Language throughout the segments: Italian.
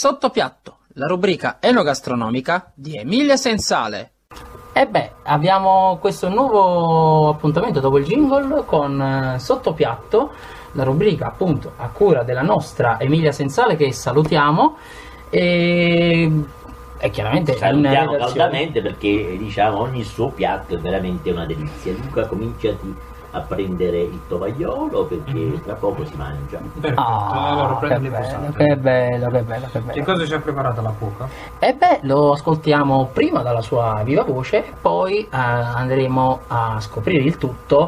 Sottopiatto, la rubrica enogastronomica di Emilia Sensale. E beh, abbiamo questo nuovo appuntamento dopo il jingle con Sottopiatto, la rubrica appunto a cura della nostra Emilia Sensale, che salutiamo, e chiaramente salutiamo caldamente, perché diciamo ogni suo piatto è veramente una delizia. Luca, cominciati a prendere il tovagliolo, perché tra poco si mangia. Perfetto, allora prendo che bello. Che cosa ci ha preparato la cuoca? E beh, lo ascoltiamo prima dalla sua viva voce, poi andremo a scoprire il tutto.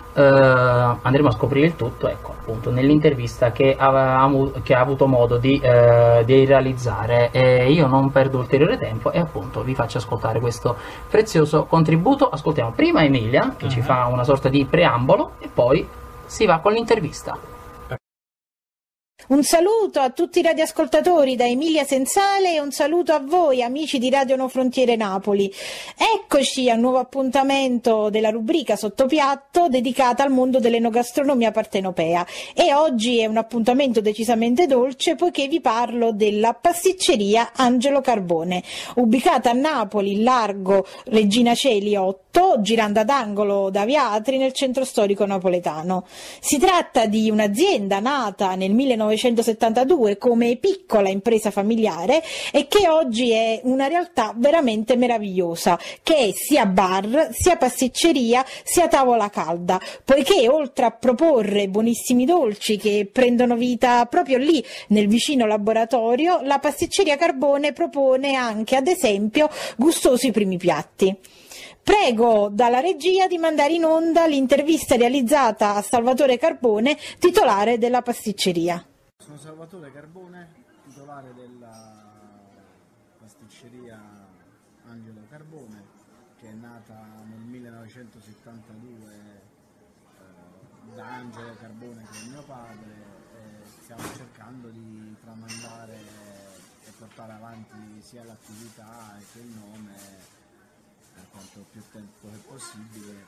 Ecco, appunto, nell'intervista che ha avuto modo di realizzare. Io non perdo ulteriore tempo e appunto vi faccio ascoltare questo prezioso contributo. Ascoltiamo prima Emilia, che ci fa una sorta di preambolo, e poi si va con l'intervista. Un saluto a tutti i radioascoltatori da Emilia Sensale e un saluto a voi amici di Radio No Frontiere Napoli. Eccoci a un nuovo appuntamento della rubrica Sottopiatto dedicata al mondo dell'enogastronomia partenopea, e oggi è un appuntamento decisamente dolce, poiché vi parlo della pasticceria Angelo Carbone, ubicata a Napoli in largo Regina Coeli 8, girando ad angolo da Via Atri, nel centro storico napoletano. Si tratta di un'azienda nata nel 1972 come piccola impresa familiare e che oggi è una realtà veramente meravigliosa, che è sia bar, sia pasticceria, sia tavola calda, poiché oltre a proporre buonissimi dolci che prendono vita proprio lì nel vicino laboratorio, la pasticceria Carbone propone anche, ad esempio, gustosi primi piatti. Prego dalla regia di mandare in onda l'intervista realizzata a Salvatore Carbone, titolare della pasticceria. Sono Salvatore Carbone, titolare della pasticceria Angelo Carbone, che è nata nel 1972 da Angelo Carbone, che è mio padre, e stiamo cercando di tramandare e portare avanti sia l'attività che il nome per quanto più tempo è possibile,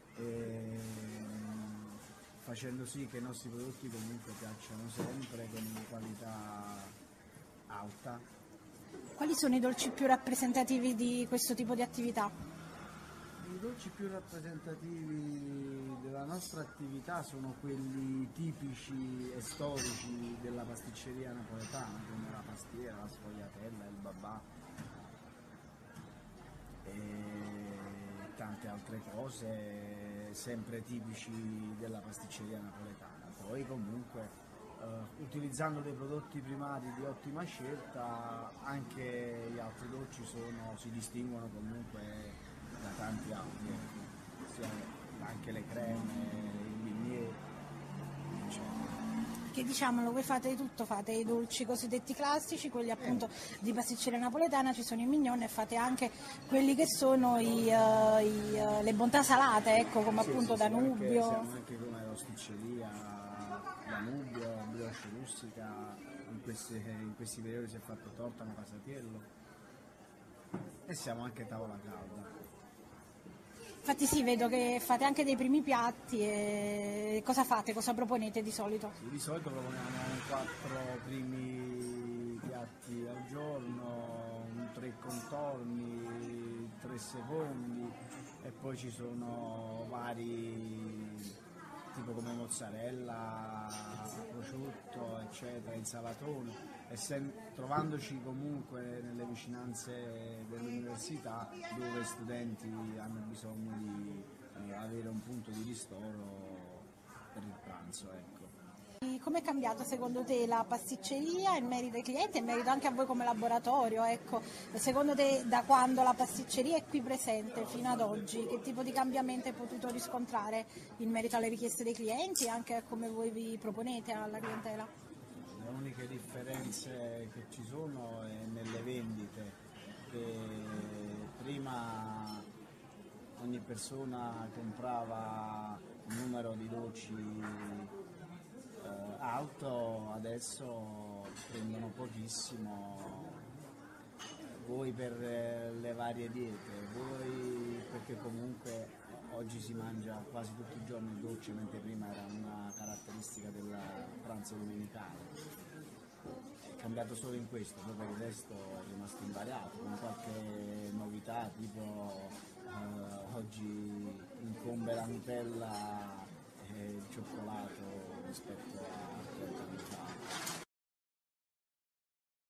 facendo sì che i nostri prodotti comunque piacciono sempre, con una qualità alta. Quali sono i dolci più rappresentativi di questo tipo di attività? I dolci più rappresentativi della nostra attività sono quelli tipici e storici della pasticceria napoletana, come la pastiera, la sfogliatella, il babà e tante altre cose sempre tipici della pasticceria napoletana. Poi comunque utilizzando dei prodotti primari di ottima scelta, anche gli altri dolci si distinguono comunque da tanti altri, anche le creme, i bignè, eccetera. Che diciamolo, voi fate di tutto, fate i dolci cosiddetti classici, quelli appunto di pasticceria napoletana, ci sono i mignon, e fate anche quelli che sono le bontà salate, ecco, come appunto Danubio. Siamo anche come rosticceria, Danubio, brioche rustica, in questi periodi si è fatto torta, casatiello, e siamo anche tavola calda. Infatti sì, vedo che fate anche dei primi piatti. E cosa fate? Cosa proponete di solito? Sì, di solito proponiamo 4 primi piatti al giorno, 3 contorni, 3 secondi, e poi ci sono vari, tipo come mozzarella, prosciutto, eccetera, insalatone, e trovandoci comunque nelle vicinanze dell'università, dove i studenti hanno bisogno di avere un punto di ristoro per il pranzo, ecco. Come è cambiata secondo te la pasticceria in merito ai clienti e in merito anche a voi come laboratorio? Ecco, secondo te, da quando la pasticceria è qui presente fino ad oggi, che tipo di cambiamento hai potuto riscontrare in merito alle richieste dei clienti e anche a come voi vi proponete alla clientela? Le uniche differenze che ci sono è nelle vendite, che prima ogni persona comprava un numero di dolci alto, adesso prendono pochissimo, voi per le varie diete, voi perché comunque oggi si mangia quasi tutti i giorni il dolce, mentre prima era una caratteristica del pranzo domenicale. È cambiato solo in questo, poi per il resto è rimasto invariato, con qualche novità tipo oggi incombe la Nutella e il cioccolato rispetto a 30 anni fa.